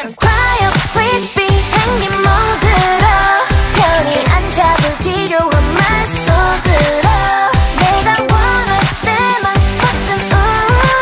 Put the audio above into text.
Quiet please be 행님 모드로 편히 앉아둘 필요한 말